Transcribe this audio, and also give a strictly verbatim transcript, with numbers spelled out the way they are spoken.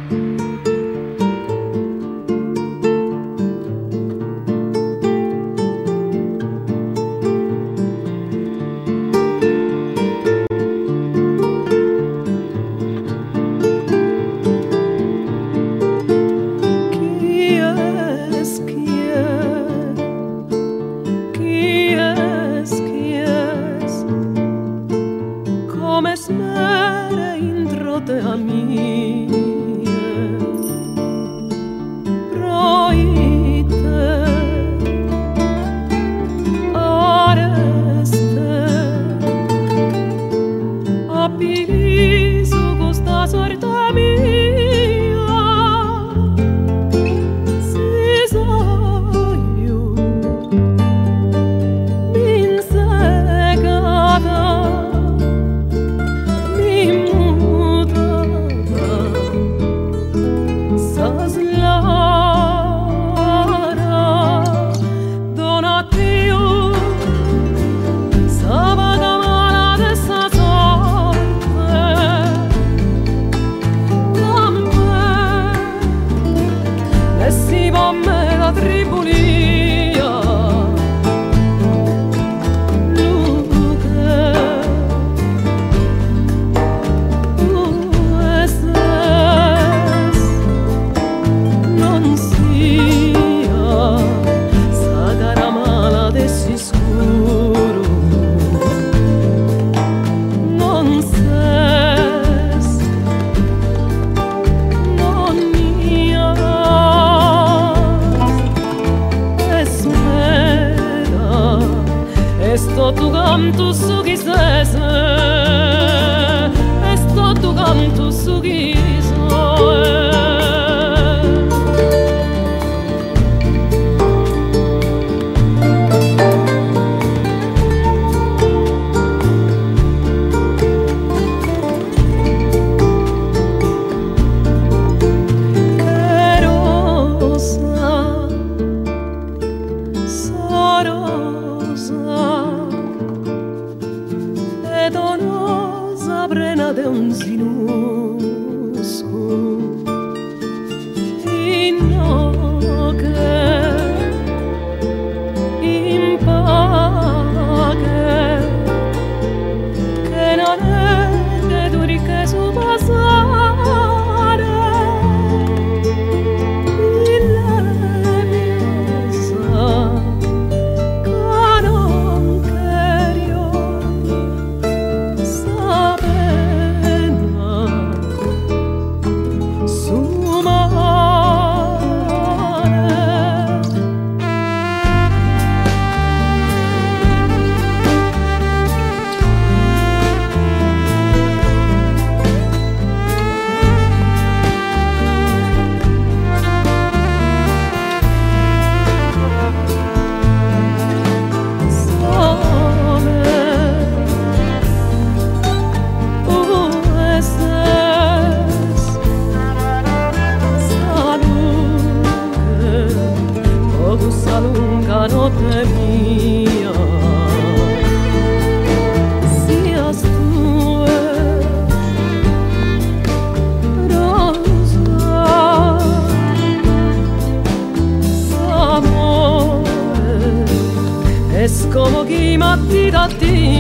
a mie proite areste a piso costa sorte mia si soio min segata esto tu canto su chi sese, esto tu canto su chi donosa brena de un sinusco inno che in pace che non è che duri che su passare in leviosa che non querio lunga notte mia sias tu rosa s'amore es como chi matti da ti